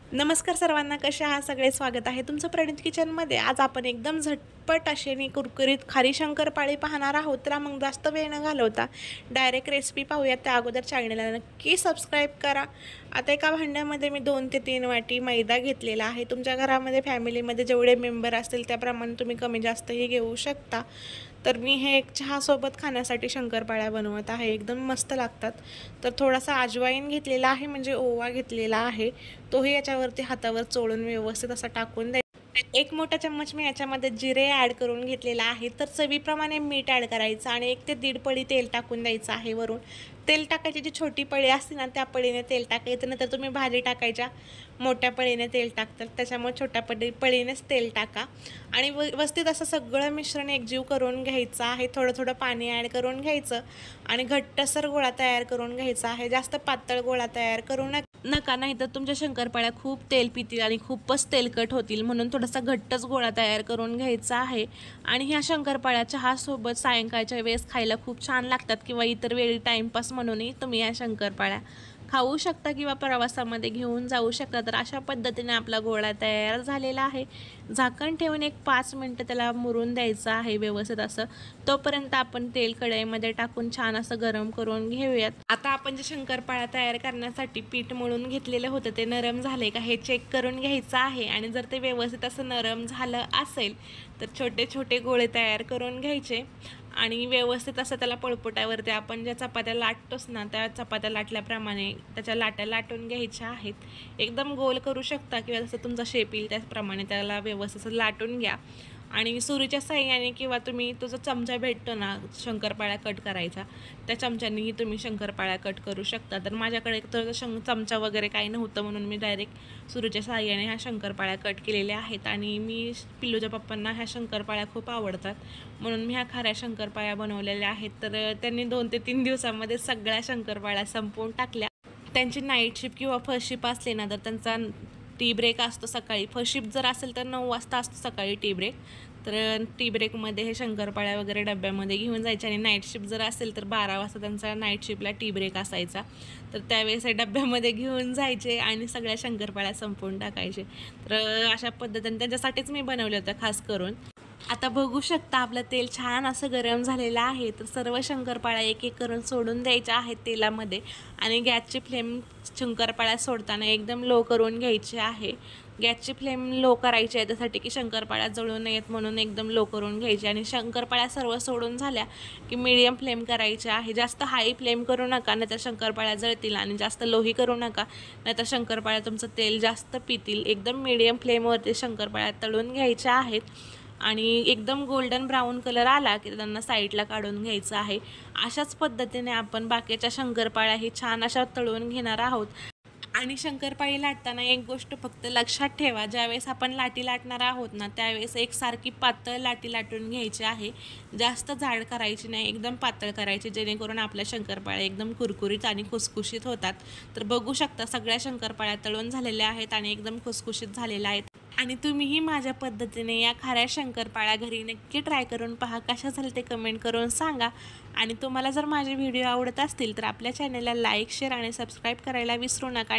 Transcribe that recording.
नमस्कार सर्वांना, कसे आहात सगळे? स्वागत आहे तुमचं प्रणित किचनमध्ये। आज आपण एकदम झटपट अशी आणि कुरकुरीत खारी शंकरपाळी पाहणार आहोत। तर मग जास्त वेळ न घालवता डायरेक्ट रेसिपी पाहूया। त्या अगोदर चॅनलला नक्की सबस्क्राईब करा। आता एका भांड्यामध्ये मी 2 ते 3 वाटी मैदा घेतलेला आहे। तुमच्या घरामध्ये फॅमिलीमध्ये जेवढे मेंबर असतील त्याप्रमाणे तुम्ही कमी जास्तही घेऊ शकता। तर मी हे एक चहासोबत खाण्यासाठी शंकरपाळ्या बनवत आहे, एकदम मस्त लागतात। तर थोडासा अजवाईन घेतलेला आहे, म्हणजे ओवा घेतलेला आहे, तोही याच्यावरती हातावर चोळून व्यवस्थित असा टाकून द्यायचा। 1 मोठा चम्मच मी याच्यामध्ये जिरे ॲड करून घेतलेला आहे। तर चवीप्रमाणे मीठ ॲड करायचं आणि 1 ते 1.5 पळी तेल टाकून द्यायचं आहे। वरून तेल टाकायची, जी छोटी पळी असते ना त्या पळीने तेल टाकायचं, नंतर तुम्ही भाजी टाकायच्या मोठ्या पळीने तेल टाकतात, त्याच्यामुळे छोट्या पळीनेच तेल टाका आणि व्यवस्थित असं सगळं मिश्रण एकजीव करून घ्यायचं आहे। थोडं थोडं पाणी ॲड करून घ्यायचं आणि घट्टसर गोळा तयार करून घ्यायचा आहे। जास्त पातळ गोळा तयार करू नका, नाही तर तुमच्या शंकरपाळ्या खूप तेल पितील आणि खूपच तेलकट होतील। म्हणून थोडासा घट्टच गोळा तयार करून घ्यायचा आहे। आणि ह्या शंकरपाळ्या चहासोबत सायंकाळच्या वेळेस खायला खूप छान लागतात, किंवा इतर वेळी टाईमपास म्हणूनही तुम्ही या शंकरपाळ्या खाऊ शकता किंवा प्रवासामध्ये घेऊन जाऊ शकता। तर अशा पद्धतीने आपला गोळा तयार झालेला आहे। झाकण ठेवून एक 5 मिनटं त्याला मुरून द्यायचं आहे व्यवस्थित असं। तोपर्यंत आपण तेल कढईमध्ये टाकून छान असं गरम करून घेऊयात। आता आपण जे शंकरपाळ्या तयार करण्यासाठी पीठ मळून घेतलेलं होतं ते नरम झाले का हे चेक करून घ्यायचं आहे। आणि जर ते व्यवस्थित असं नरम झालं असेल तर छोटे छोटे गोळे तयार करून घ्यायचे आणि व्यवस्थित असं त्याला पळपुट्यावरती आपण ज्या चपात्या लाटतोच ना, त्या चपात्या लाटल्याप्रमाणे त्याच्या लाट्या लाटून घ्यायच्या आहेत। एकदम गोल करू शकता किंवा जसं तुमचा शेप येईल त्याप्रमाणे त्याला व्यवस्थित लाटून घ्या। आणि सुरीच्या साहाय्याने किंवा तुम्ही तो जो चमचा भेटतो ना शंकरपाळ्या कट करायचा, त्या चमच्यानेही तुम्ही शंकरपाळ्या कट करू शकता। तर माझ्याकडे तर चमचा वगैरे काही नव्हतं, म्हणून मी डायरेक्ट सुरीच्या साहाय्याने ह्या शंकरपाळ्या कट केलेल्या आहेत। आणि मी पिल्लूच्या पप्पांना ह्या शंकरपाळ्या खूप आवडतात, म्हणून मी ह्या खाऱ्या शंकरपाळ्या बनवलेल्या आहेत। तर त्यांनी 2 ते 3 दिवसामध्ये सगळ्या शंकरपाळ्या संपवून टाकल्या। त्यांची नाईट शिफ्ट किंवा फर्स्ट शिफ्ट असली ना तर त्यांचा टी ब्रेक असतो सकाळी। फर्स्ट शिफ्ट जर असेल तर 9 वाजता असतो सकाळी टी ब्रेक। तर टी ब्रेकमध्ये हे शंकरपाळ्या वगैरे डब्यामध्ये घेऊन जायचे। आणि नाईट शिफ्ट जर असेल तर 12 वाजता त्यांचा नाईट शिफ्टला टी ब्रेक असायचा, तर त्यावेळेस हे डब्यामध्ये घेऊन जायचे आणि सगळ्या शंकरपाळ्या संपवून टाकायचे। तर अशा पद्धतीने त्यांच्यासाठीच मी बनवलं होतं खास करून। आता बघू शकता आपलं तेल छान असं गरम झालेलं आहे। तर सर्व शंकरपाळ्या एक एक करून सोडून द्यायच्या आहेत तेलामध्ये। आणि गॅसची फ्लेम शंकरपाळ्या सोडताना एकदम लो करून घ्यायची आहे। गॅसची फ्लेम लो करायची आहे त्यासाठी की शंकरपाळ्या जळू नयेत, म्हणून एकदम लो करून घ्यायची। आणि शंकरपाळ्या सर्व सोडून झाल्या की मीडियम फ्लेम करायची आहे। जास्त हाय फ्लेम करू नका, नाहीतर शंकरपाळ्या जळतील, आणि जास्त लोही करू नका, नाहीतर शंकरपाळ्या तुमचं तेल जास्त पितील। एकदम मीडियम फ्लेमवरती शंकरपाळ्या तळून घ्यायच्या आहेत। आणि एकदम गोल्डन ब्राऊन कलर आला की त्यांना साईडला काढून घ्यायचं आहे। अशाच पद्धतीने आपण बाकीच्या शंकरपाळ्याही छान अशा तळून घेणार आहोत। आणि शंकरपाळी लाटताना एक गोष्ट फक्त लक्षात ठेवा, ज्यावेळेस आपण लाटी लाटणार आहोत ना त्यावेळेस एकसारखी पातळ लाटी लाटून घ्यायची आहे। जास्त जाड करायची नाही, एकदम पातळ करायची, जेणेकरून आपल्या शंकरपाळ्या एकदम कुरकुरीत आणि खुसखुशीत होतात। तर बघू शकता सगळ्या शंकरपाळ्या तळून झालेल्या आहेत आणि एकदम खुसखुशीत झालेल्या आहेत। आणि तुम्हीही माझ्या पद्धतीने या खाऱ्या शंकरपाळ्या घरी नक्की ट्राय करून पहा, कशा झाले ते कमेंट करून सांगा। आणि तुम्हाला जर माझे व्हिडिओ आवडत असतील तर आपल्या चॅनलला लाईक, शेअर आणि सबस्क्राईब करायला विसरू नका।